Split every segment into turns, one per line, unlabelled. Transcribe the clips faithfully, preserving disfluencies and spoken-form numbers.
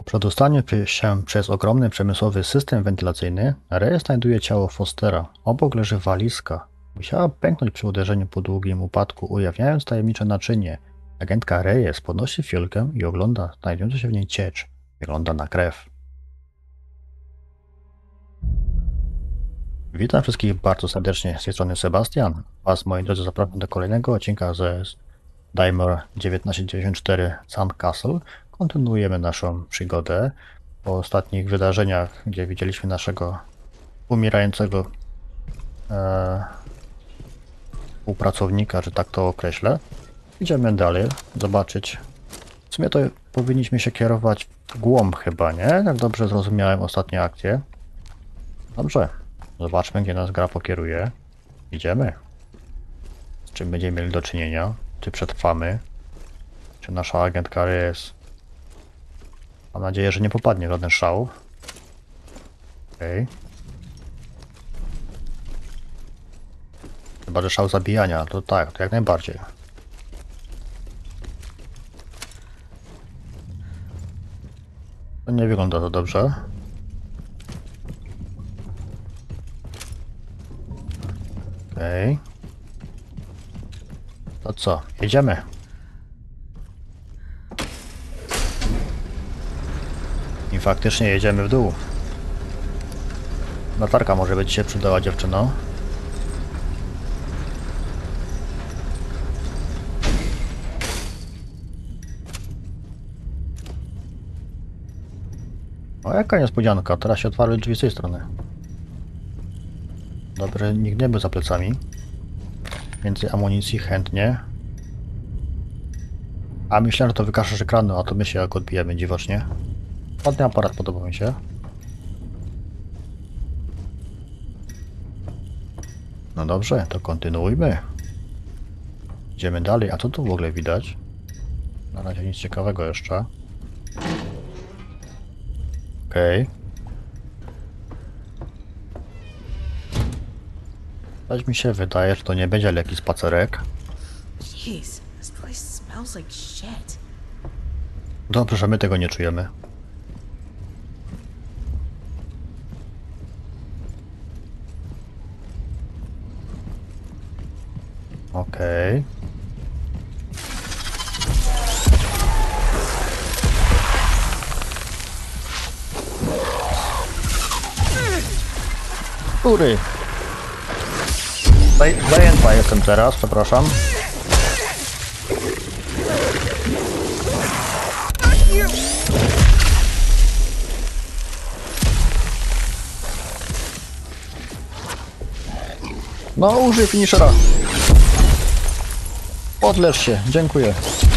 przedostaniu się przez ogromny przemysłowy system wentylacyjny, Reyes znajduje ciało Fostera. Obok leży walizka. Musiała pęknąć przy uderzeniu po długim upadku, ujawniając tajemnicze naczynie. Agentka Reyes podnosi fiolkę i ogląda znajdującą się w niej ciecz. Wygląda na krew. Witam wszystkich bardzo serdecznie, z tej strony Sebastian. Was, moi drodzy, zapraszam do kolejnego odcinka ze Daimler dziewiętnaście dziewięćdziesiąt cztery Sand Castle. Kontynuujemy naszą przygodę po ostatnich wydarzeniach, gdzie widzieliśmy naszego umierającego e, współpracownika, że tak to określę. Idziemy dalej, zobaczyć. W sumie to powinniśmy się kierować w głąb chyba, nie? Jak dobrze zrozumiałem ostatnie akcje. Dobrze, zobaczmy, gdzie nas gra pokieruje. Idziemy. Z czym będziemy mieli do czynienia? Czy przetrwamy? Czy nasza agentka Reyes? Mam nadzieję, że nie popadnie w żaden szał. Okej. Okay. Chyba, że szał zabijania, to tak, to jak najbardziej. To nie wygląda to dobrze. Okej. Okay. To co? Jedziemy. I faktycznie jedziemy w dół. Latarka może być się przydała, dziewczyno. O, jaka niespodzianka, teraz się otwarły drzwi z tej strony. Dobrze, nikt nie był za plecami. Więcej amunicji chętnie. A myślałem, że to wykażesz ekranu, a to my się jak odbijemy dziwacznie. Ładny aparat, podoba mi się. No dobrze, to kontynuujmy. Idziemy dalej. A co tu w ogóle widać? Na razie nic ciekawego jeszcze. Okej. Okay. Coś mi się wydaje, że to nie będzie lekki spacerek.
Jeez, this place smells like shit.
Dobrze, że my tego nie czujemy. Okej. Okay. Góry. Zajęta jestem teraz, przepraszam. No, użyj finishera. Odleż się, dziękuję.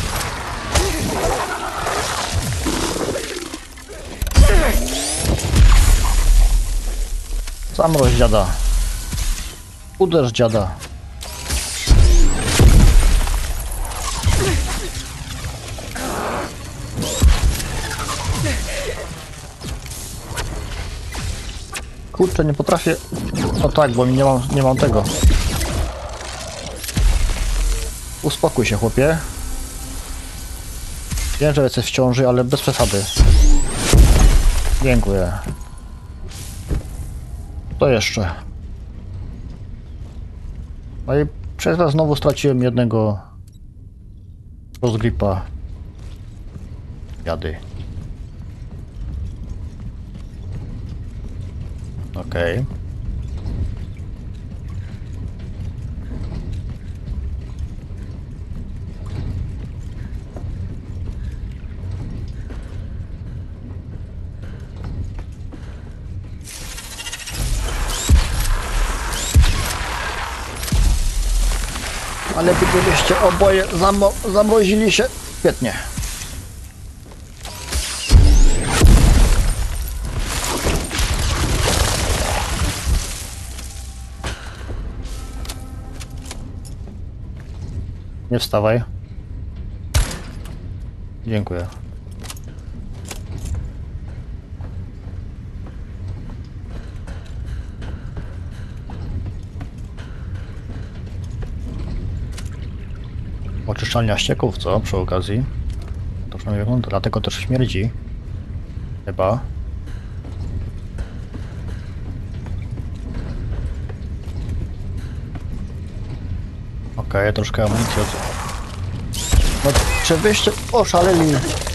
Zamroź dziada. Uderz dziada. Kurczę, nie potrafię. O tak, bo mi nie mam, nie mam tego. Uspokój się, chłopie. Wiem, że jesteś w ciąży, ale bez przesady. Dziękuję. To jeszcze. No i przez was znowu straciłem jednego rozgripa. Jady. Okej. Okay. Ale gdybyście oboje zamro zamrozili się. Świetnie. Nie wstawaj. Dziękuję. Oczyszczalnia ścieków, co? Przy okazji. To przynajmniej wygląda, dlatego też śmierdzi. Chyba. Okej, okay, troszkę amunicji od... No, czy wyście oszaleli?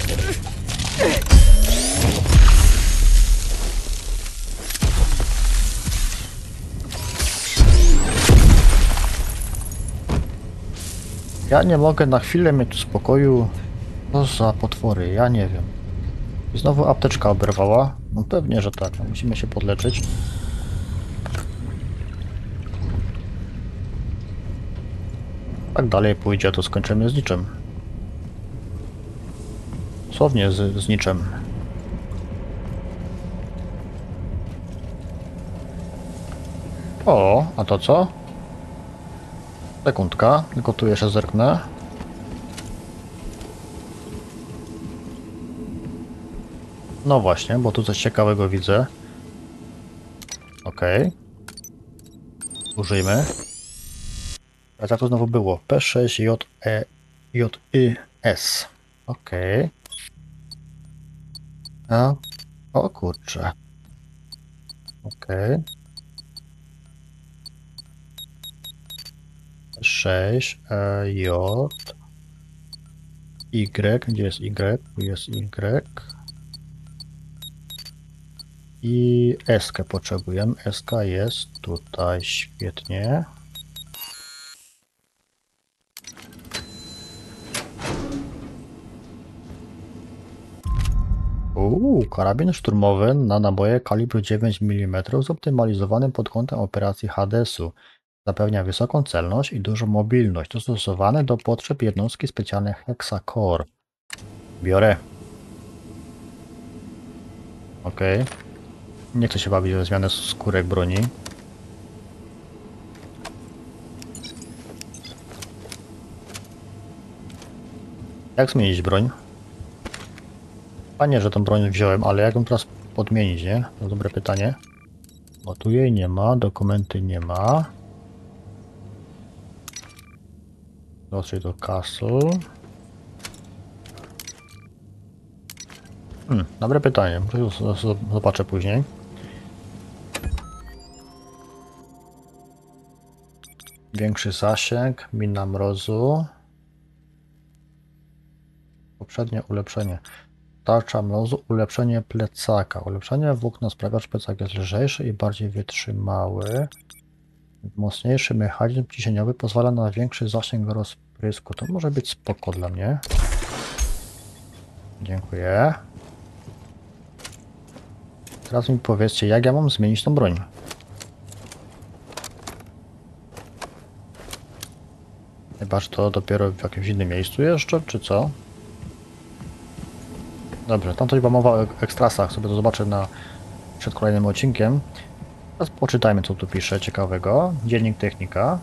Ja nie mogę na chwilę mieć spokoju. Co za potwory, ja nie wiem. I znowu apteczka oberwała? No pewnie, że tak. Musimy się podleczyć. Tak dalej pójdzie, to skończymy z niczym. Dosłownie z, z niczym. O, a to co? Sekundka, tylko tu jeszcze zerknę. No właśnie, bo tu coś ciekawego widzę. Okej. Okay. Użyjmy. A jak to znowu było? P sześć J E J Y S. Okej. Okay. A. O kurczę. Okej. Okay. sześć E J Y. Gdzie jest Y? Tu jest Y. I S-kę potrzebujemy. S-ka jest tutaj. Świetnie. Uuu, karabin szturmowy na naboje kalibru dziewięć milimetrów zoptymalizowany pod kątem operacji Hadesu. Zapewnia wysoką celność i dużą mobilność, dostosowany do potrzeb jednostki specjalnej Hexacore. Biorę. Okej. Okay. Nie chcę się bawić o zmianę skórek broni. Jak zmienić broń? Panie, że tą broń wziąłem, ale jak ją teraz podmienić, nie? To dobre pytanie. Bo tu jej nie ma, dokumenty nie ma. Dotrzeć do Castle. Hmm, dobre pytanie. Zobaczę później. Większy zasięg, mina mrozu. Poprzednie ulepszenie. Tarcza mrozu, ulepszenie plecaka. Ulepszenie włókna sprawia, że plecak jest lżejszy i bardziej wytrzymały. Mocniejszy mechanizm ciśnieniowy pozwala na większy zasięg rozprysku. To może być spoko dla mnie. Dziękuję. Teraz mi powiedzcie, jak ja mam zmienić tą broń. Chyba, że to dopiero w jakimś innym miejscu jeszcze, czy co? Dobrze, tam coś była mowa o ekstrasach, sobie to zobaczę na, przed kolejnym odcinkiem. Teraz poczytajmy, co tu pisze ciekawego. Dziennik technika.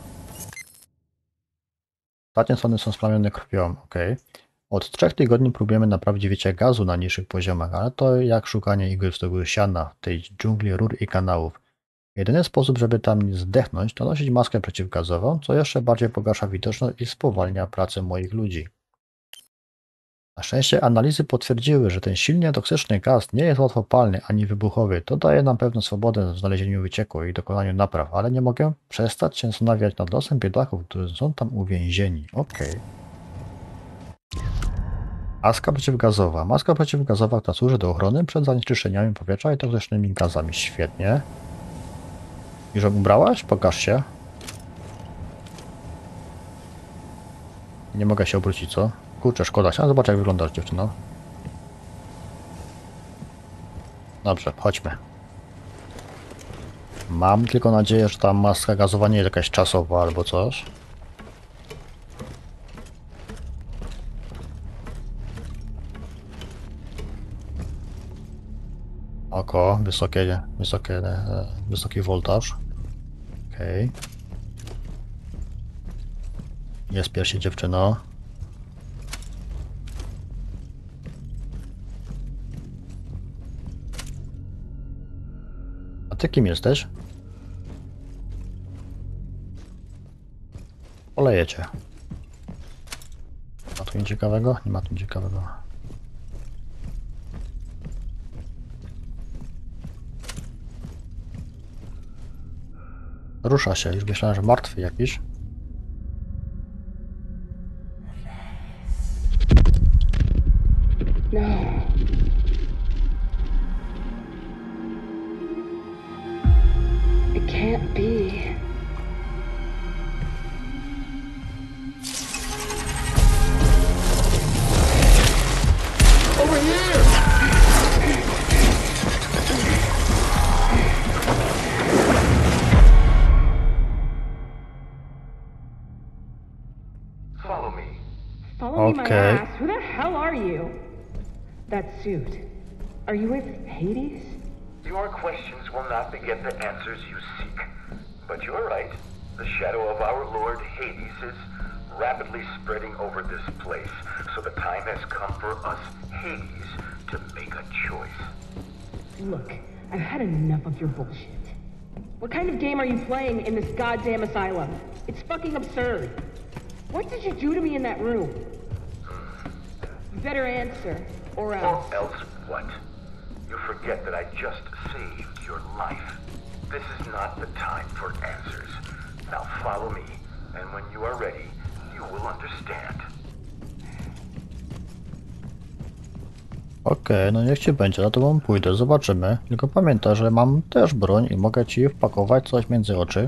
Ostatnie strony są splamione krwią, ok. Od trzech tygodni próbujemy naprawić wyciek gazu na niższych poziomach, ale to jak szukanie igły w stogu siana w tej dżungli rur i kanałów. Jedyny sposób, żeby tam nie zdechnąć, to nosić maskę przeciwgazową, co jeszcze bardziej pogarsza widoczność i spowalnia pracę moich ludzi. Na szczęście analizy potwierdziły, że ten silnie toksyczny gaz nie jest łatwopalny ani wybuchowy. To daje nam pewną swobodę w znalezieniu wycieku i dokonaniu napraw, ale nie mogę przestać się zastanawiać nad losem biedaków, którzy są tam uwięzieni. Okej. Okay. Maska przeciwgazowa. Maska przeciwgazowa, która służy do ochrony przed zanieczyszczeniami powietrza i toksycznymi gazami. Świetnie. Już ją ubrałaś? Pokaż się. Nie mogę się obrócić, co? Kurczę, szkoda się. Zobacz, jak wyglądasz, dziewczyno. Dobrze, chodźmy. Mam tylko nadzieję, że ta maska gazowa nie jest jakaś czasowa albo coś. Oko, wysokie, wysokie, wysoki voltaż. Okej. Okay. Nie spiesz się, dziewczyno. A ty kim jesteś? Poleję cię. Ma tu nic ciekawego? Nie ma tu nic ciekawego. Rusza się, już myślałem, że martwy jakiś.
No. It can't be.
Over here! Follow me.
Follow me my
Okay.
ass. Who the hell are you? That suit. Are you with Hades?
Your questions will not beget the answers you seek. But you're right. The shadow of our Lord Hades is rapidly spreading over this place. So the time has come for us, Hades, to make a choice.
Look, I've had enough of your bullshit. What kind of game are you playing in this goddamn asylum? It's fucking absurd. What did you do to me in that room? You better answer, or else.
Or else what? You forget that I just saved your life. This is not the time for answers. Now follow me, and when you are ready, you will understand.
Okej, no niech ci będzie, za tobą pójdę, zobaczymy. Tylko pamiętaj, że mam też broń i mogę ci wpakować coś między oczy.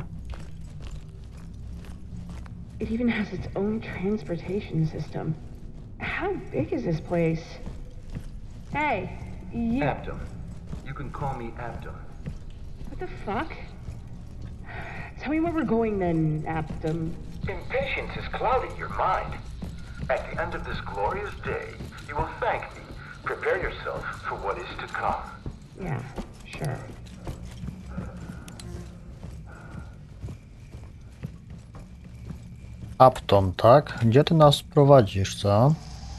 It even has its own transportation system. How big is this place? Hey, you.
Abdom. You can call me Abdom.
What the fuck? Tell me where we're going then, Abdom.
Impatience is clouding your mind. At the end of this glorious day, you will thank me. Prepare yourself for what is to come.
Yeah, sure.
Upton, tak? Gdzie ty nas prowadzisz, co?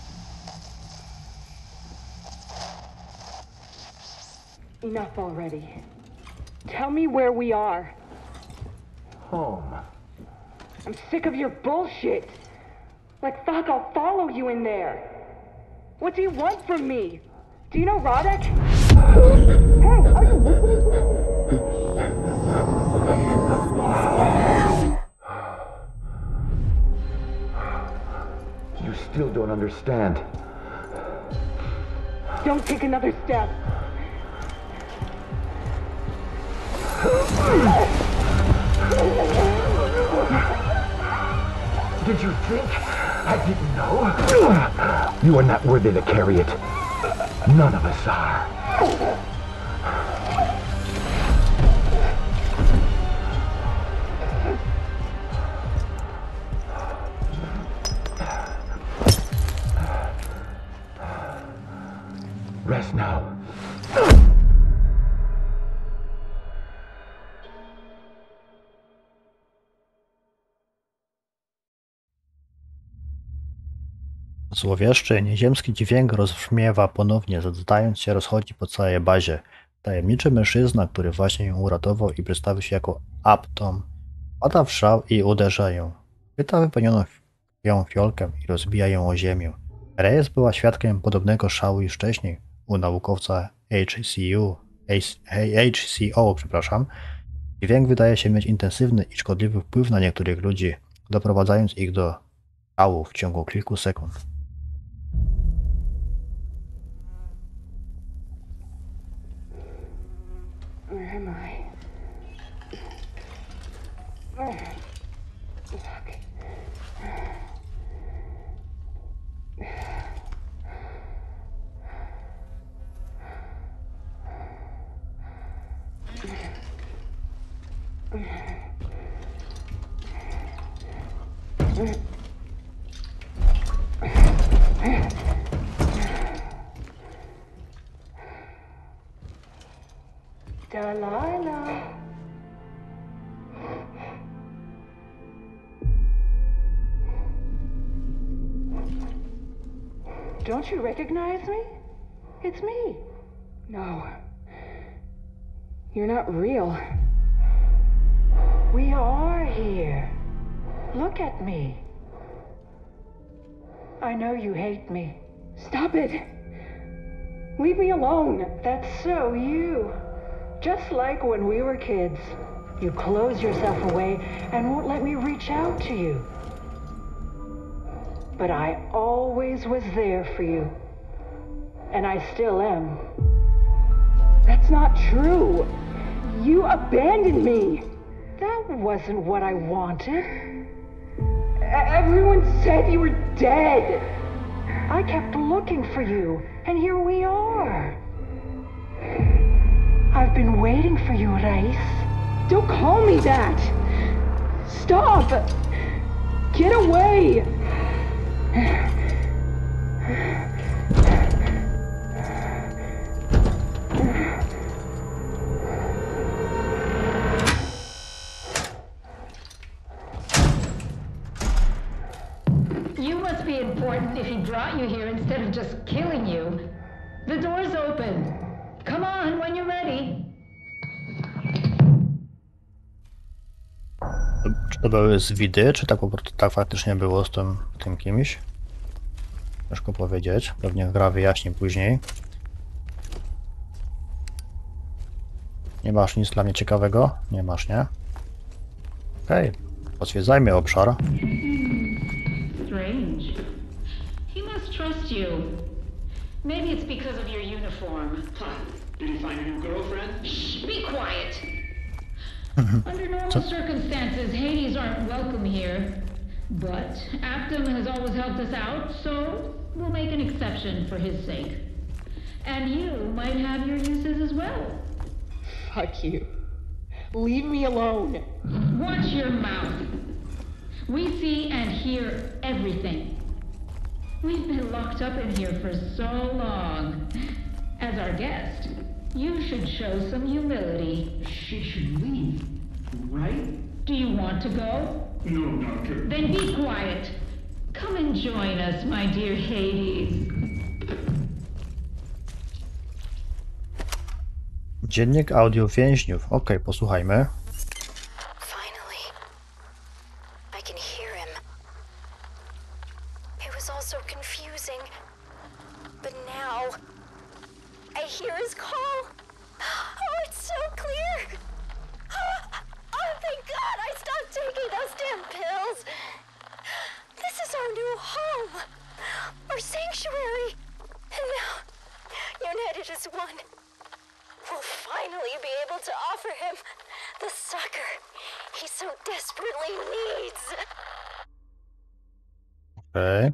Enough already. Tell me where we are.
Home.
I'm sick of your bullshit. Like, fuck, I'll follow you in there. What do you want from me? Do you know Rodek? Hey, are you listening?
You still don't understand.
Don't take another step.
Did you think I didn't know? You are not worthy to carry it. None of us are. Rest now.
Złowieszczy, nieziemski dźwięk rozbrzmiewa ponownie, zdając się rozchodzi po całej bazie. Tajemniczy mężczyzna, który właśnie ją uratował i przedstawił się jako Upton, pada w szał i uderza ją. Chwyta wypełnioną ją fiolkę i rozbija ją o ziemię. Reyes była świadkiem podobnego szału już wcześniej u naukowca H C U, H C O, przepraszam. Dźwięk wydaje się mieć intensywny i szkodliwy wpływ na niektórych ludzi, doprowadzając ich do szału w ciągu kilku sekund.
Where am I? Fuck. Delilah. Don't you recognize me? It's me. No. You're not real. We are here. Look at me. I know you hate me. Stop it. Leave me alone. That's so you. Just like when we were kids. You close yourself away and won't let me reach out to you. But I always was there for you. And I still am. That's not true. You abandoned me. That wasn't what I wanted. E- Everyone said you were dead. I kept looking for you, and here we are. I've been waiting for you, Rais. Don't call me that. Stop. Get away.
You must be important if he brought you here instead of just killing you. The door's open. Come on when you're ready.
Czy to były zwidy, czy tak po prostu tak faktycznie było z tym, tym kimś? Ciężko powiedzieć. Pewnie gra wyjaśni później. Nie masz nic dla mnie ciekawego? Nie masz, nie? Okej, okay. Potwierdzajmy obszar.
Strange. He must trust you. Maybe it's because of your uniform.
Huh. Did he find a new girlfriend?
Shh, be quiet. Under normal circumstances, Hades aren't welcome here. But Aptum has always helped us out, so we'll make an exception for his sake. And you might have your uses as well.
Fuck you. Leave me alone.
Watch your mouth. We see and hear everything. We've been locked up in here for so long. As our guest, you should show some humility.
She should leave, right?
Do you want to go?
No, Doctor.
Then be quiet. Come and join us, my dear Hades.
Dziennik audio więźniów. Ok, posłuchajmy.
Finally, I can hear him. It was all so confusing, but now I hear his call. Oh, it's so clear. Oh, thank God I stopped taking those damn pills. This is our new home, our sanctuary. And now, united as one, we'll finally be able to offer him the succor he so desperately needs.
Okej.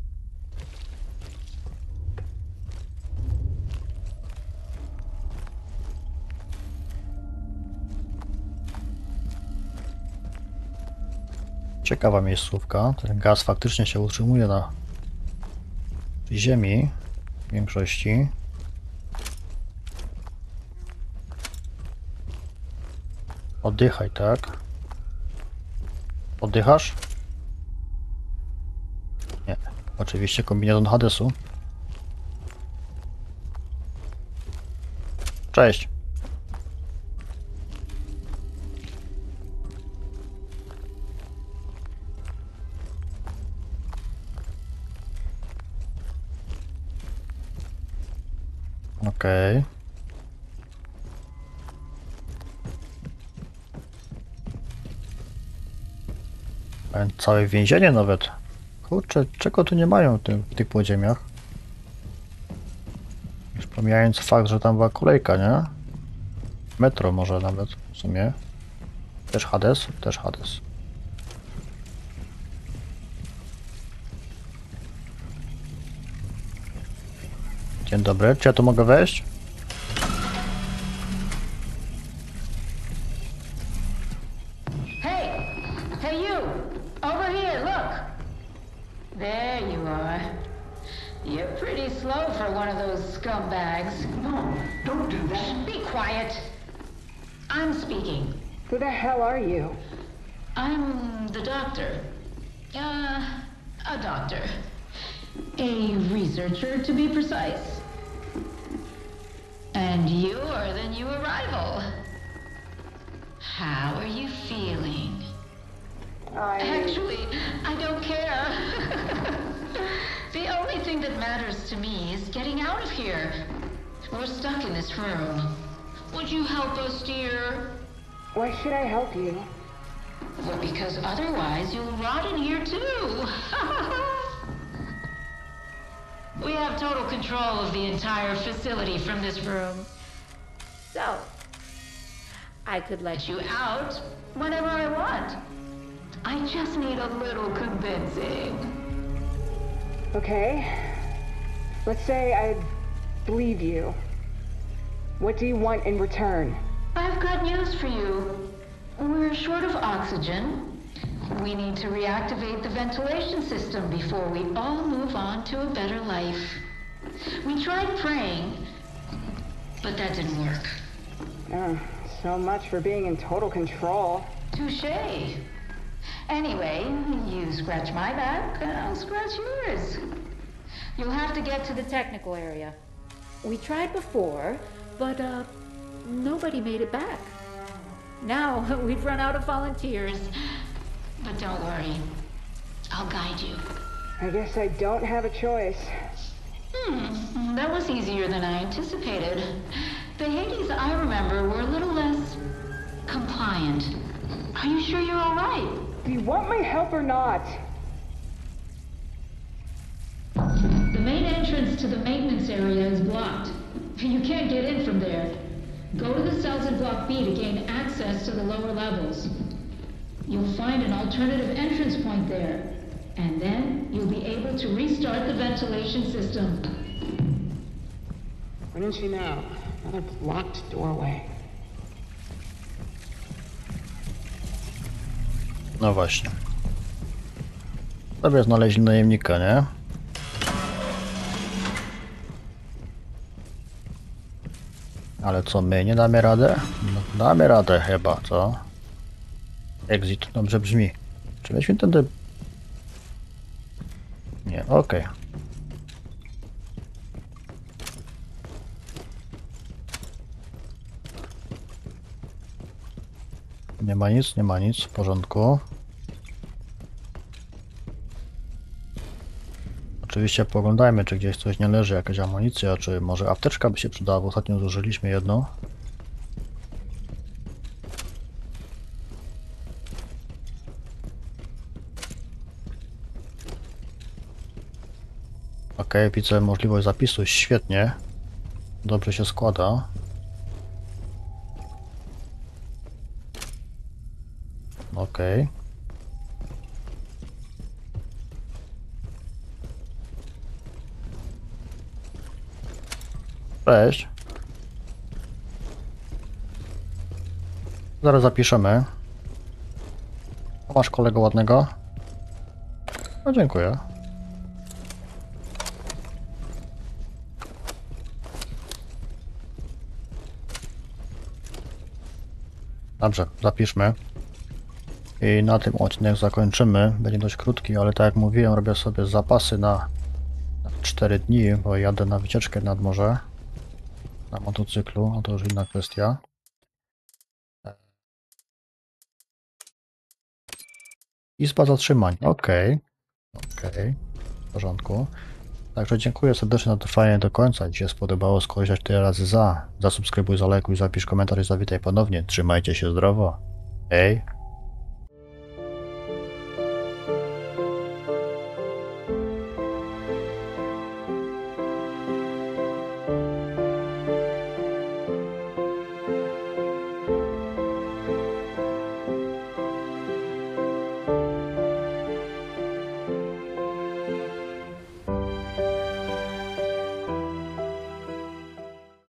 Ciekawa miejscówka. Ten gaz faktycznie się utrzymuje na ziemi w większości. Oddychaj, tak? Oddychasz? Nie. Oczywiście kombinezon Hadesu. Cześć. Okej. Okay. Całe więzienie nawet. Kurczę, czego tu nie mają w, tym, w tych podziemiach? Już pomijając fakt, że tam była kolejka, nie? Metro może nawet w sumie. Też Hades? Też Hades. Dzień dobry, czy ja tu mogę wejść?
Hey! Hey you! Over here, look! There you are. You're pretty slow for one of those scumbags.
No, don't do that.
Be quiet. I'm speaking.
Who the hell are you?
I'm the doctor. Uh, a doctor. A researcher, to be precise. And you're the new arrival. How are you feeling?
I...
Actually, I don't care. The only thing that matters to me is getting out of here. We're stuck in this room. Would you help us, dear?
Why should I help you?
Well, because otherwise you'll rot in here too. We have total control of the entire facility from this room. So, I could let you out whenever I want. I just need a little convincing.
Okay. Let's say I believe you. What do you want in return?
I've got news for you. We're short of oxygen. We need to reactivate the ventilation system before we all move on to a better life. We tried praying, but that didn't work.
Oh, so much for being in total control.
Touché. Anyway, you scratch my back, and I'll scratch yours. You'll have to get to the technical area. We tried before, but, uh, nobody made it back. Now, we've run out of volunteers. But don't worry. I'll guide you.
I guess I don't have a choice.
Hmm, that was easier than I anticipated. The Hades I remember were a little less compliant. Are you sure you're all right?
Do you want my help or not?
The main entrance to the maintenance area is blocked. You can't get in from there. Go to the cells in Block B to gain access to the lower levels. You'll find an alternative entrance point there, and then you'll be able to restart the ventilation system.
Wouldn't you know? Another blocked doorway.
No właśnie. Sobie znaleźli najemnika, nie? Ale co, my nie damy radę? No, damy radę chyba, co? Exit, dobrze brzmi. Czy myśmy tędy... Nie, okej. Okay. Nie ma nic, nie ma nic, w porządku. Oczywiście poglądajmy, czy gdzieś coś nie leży, jakaś amunicja, czy może apteczka by się przydała, bo ostatnio zużyliśmy jedną. Ok, widzę możliwość zapisu, świetnie. Dobrze się składa. Ok. Cześć. Zaraz zapiszemy. O, masz kolego ładnego? No dziękuję. Dobrze, zapiszmy. I na tym odcinek zakończymy. Będzie dość krótki, ale tak jak mówiłem, robię sobie zapasy na, na cztery dni, bo jadę na wycieczkę nad morze. Na motocyklu, a to już inna kwestia. Izba zatrzymań. Ok. Ok. W porządku. Także dziękuję serdecznie za trwanie do końca. Jeśli się spodobało, skorzystać tyle razy za. Zasubskrybuj, zalajkuj, zapisz komentarz i zawitaj ponownie. Trzymajcie się zdrowo. Hej.